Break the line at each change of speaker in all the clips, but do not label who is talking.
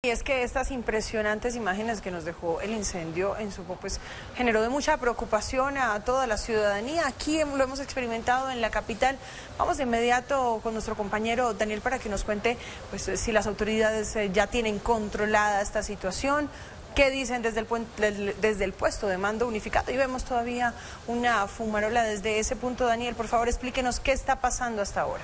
Y es que estas impresionantes imágenes que nos dejó el incendio en Sopó, pues generó de mucha preocupación a toda la ciudadanía. Aquí lo hemos experimentado en la capital. Vamos de inmediato con nuestro compañero Daniel para que nos cuente pues si las autoridades ya tienen controlada esta situación. ¿Qué dicen desde el puesto de mando unificado? Y vemos todavía una fumarola desde ese punto. Daniel, por favor, explíquenos qué está pasando hasta ahora.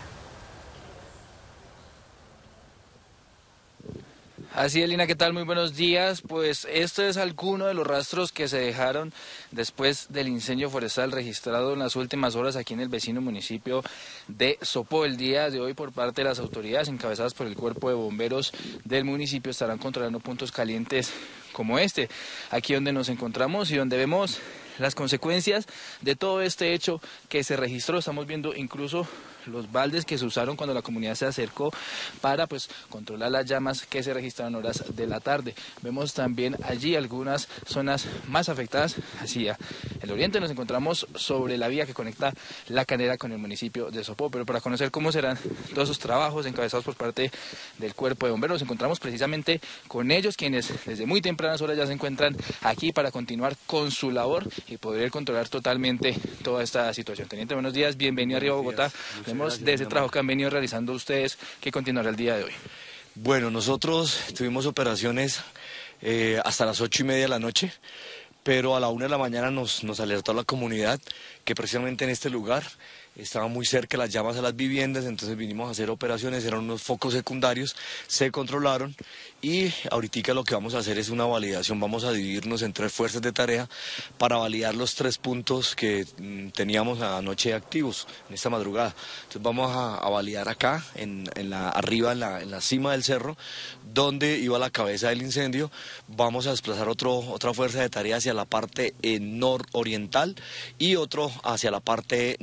Así es, Lina, ¿qué tal? Muy buenos días. Pues esto es alguno de los rastros que se dejaron después del incendio forestal registrado en las últimas horas aquí en el vecino municipio de Sopó. El día de hoy, por parte de las autoridades encabezadas por el cuerpo de bomberos del municipio, estarán controlando puntos calientes como este, aquí donde nos encontramos y donde vemos las consecuencias de todo este hecho que se registró. Estamos viendo incluso los baldes que se usaron cuando la comunidad se acercó para controlar las llamas que se registraron horas de la tarde. Vemos también allí algunas zonas más afectadas hacia el oriente. Nos encontramos sobre la vía que conecta La Canera con el municipio de Sopó, pero para conocer cómo serán todos esos trabajos encabezados por parte del cuerpo de bomberos, nos encontramos precisamente con ellos, quienes desde muy tempranas horas ya se encuentran aquí para continuar con su labor y poder controlar totalmente toda esta situación. Teniente, buenos días, bienvenido arriba a Bogotá. De ese trabajo que han venido realizando ustedes, ¿qué continuará el día de hoy?
Bueno, nosotros tuvimos operaciones hasta las 8:30 de la noche, pero a la 1 de la mañana nos alertó la comunidad que precisamente en este lugar estaban muy cerca las llamas a las viviendas, entonces vinimos a hacer operaciones, eran unos focos secundarios, se controlaron y ahorita lo que vamos a hacer es una validación, vamos a dividirnos en 3 fuerzas de tarea para validar los 3 puntos que teníamos anoche activos en esta madrugada. Entonces vamos a validar acá, arriba en la cima del cerro, donde iba la cabeza del incendio. Vamos a desplazar otra fuerza de tarea hacia la parte nororiental y otro hacia la parte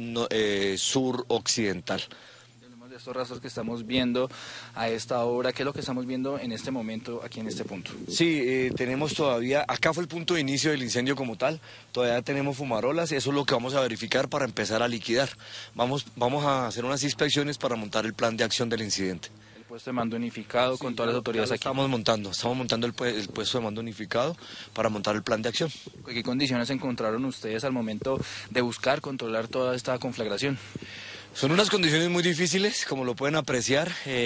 suroccidental.
De estos rastros que estamos viendo a esta hora, ¿qué es lo que estamos viendo en este momento aquí en este punto?
Sí, tenemos todavía, acá fue el punto de inicio del incendio como tal, todavía tenemos fumarolas, eso es lo que vamos a verificar para empezar a liquidar. Vamos a hacer unas inspecciones para montar el plan de acción del incidente.
El puesto de mando unificado con todas las autoridades aquí.
Estamos montando el puesto de mando unificado para montar el plan de acción.
¿Qué condiciones encontraron ustedes al momento de buscar controlar toda esta conflagración?
Son unas condiciones muy difíciles, como lo pueden apreciar,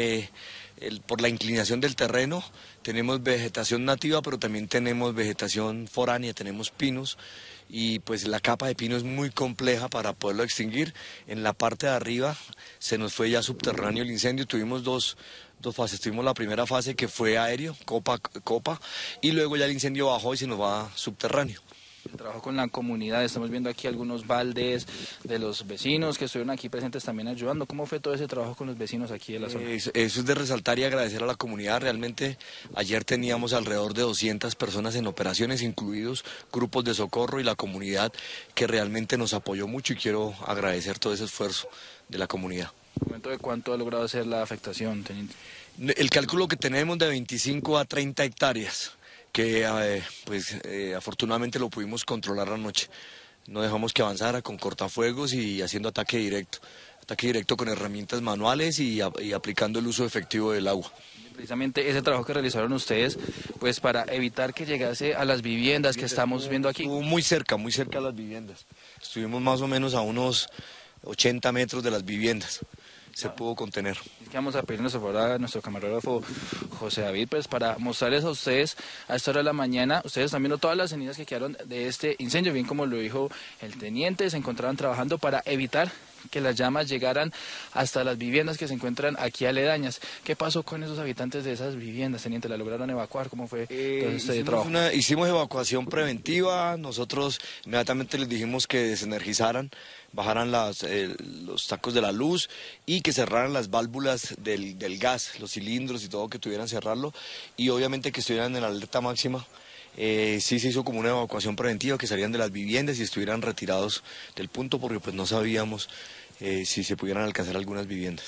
por la inclinación del terreno. Tenemos vegetación nativa, pero también tenemos vegetación foránea, tenemos pinos, y pues la capa de pino es muy compleja para poderlo extinguir. En la parte de arriba se nos fue ya subterráneo el incendio, tuvimos dos fases. Tuvimos la primera fase que fue aéreo, copa, y luego ya el incendio bajó y se nos va subterráneo.
El trabajo con la comunidad, estamos viendo aquí algunos baldes de los vecinos que estuvieron aquí presentes también ayudando. ¿Cómo fue todo ese trabajo con los vecinos aquí de la zona?
Eso es de resaltar y agradecer a la comunidad. Realmente ayer teníamos alrededor de 200 personas en operaciones, incluidos grupos de socorro y la comunidad que realmente nos apoyó mucho, y quiero agradecer todo ese esfuerzo de la comunidad.
¿Un momento de cuánto ha logrado ser la afectación, teniente?
El cálculo que tenemos de 25 a 30 hectáreas. Que afortunadamente lo pudimos controlar anoche. No dejamos que avanzara con cortafuegos y haciendo ataque directo con herramientas manuales y aplicando el uso efectivo del agua.
Precisamente ese trabajo que realizaron ustedes, pues para evitar que llegase a las viviendas que estamos viendo aquí.
Estuvo muy cerca a las viviendas. Estuvimos más o menos a unos 80 metros de las viviendas. Se pudo contener.
Vamos a pedirnos a nuestro camarógrafo José David, pues para mostrarles a ustedes a esta hora de la mañana. Ustedes están viendo todas las cenizas que quedaron de este incendio, bien como lo dijo el teniente, se encontraban trabajando para evitar que las llamas llegaran hasta las viviendas que se encuentran aquí aledañas. ¿Qué pasó con esos habitantes de esas viviendas, teniente? ¿La lograron evacuar? ¿Cómo fue todo este trabajo?
Hicimos evacuación preventiva. Nosotros inmediatamente les dijimos que desenergizaran, bajaran los tacos de la luz y que cerraran las válvulas del gas, los cilindros y todo, que tuvieran cerrarlo, y obviamente que estuvieran en la alerta máxima. Sí se hizo como una evacuación preventiva, que salían de las viviendas y estuvieran retirados del punto, porque pues no sabíamos si se pudieran alcanzar algunas viviendas.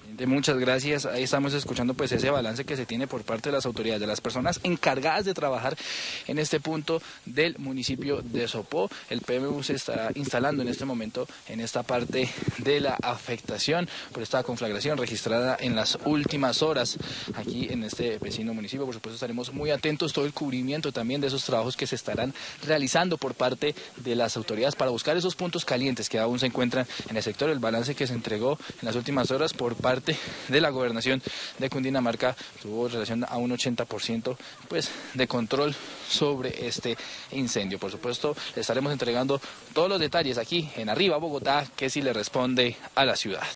Muchas gracias. Ahí estamos escuchando pues ese balance que se tiene por parte de las autoridades, de las personas encargadas de trabajar en este punto del municipio de Sopó. El PMU se está instalando en este momento en esta parte de la afectación por esta conflagración registrada en las últimas horas aquí en este vecino municipio. Por supuesto estaremos muy atentos todo el cubrimiento también de esos trabajos que se estarán realizando por parte de las autoridades para buscar esos puntos calientes que aún se encuentran en el sector. El balance que se entregó en las últimas horas por parte de la gobernación de Cundinamarca tuvo relación a un 80% pues de control sobre este incendio. Por supuesto, le estaremos entregando todos los detalles aquí en Arriba Bogotá, que sí le responde a la ciudad.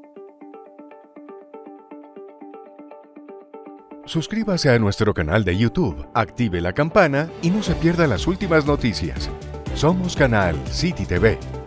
Suscríbase a nuestro canal de YouTube, active la campana y no se pierda las últimas noticias. Somos Canal City TV.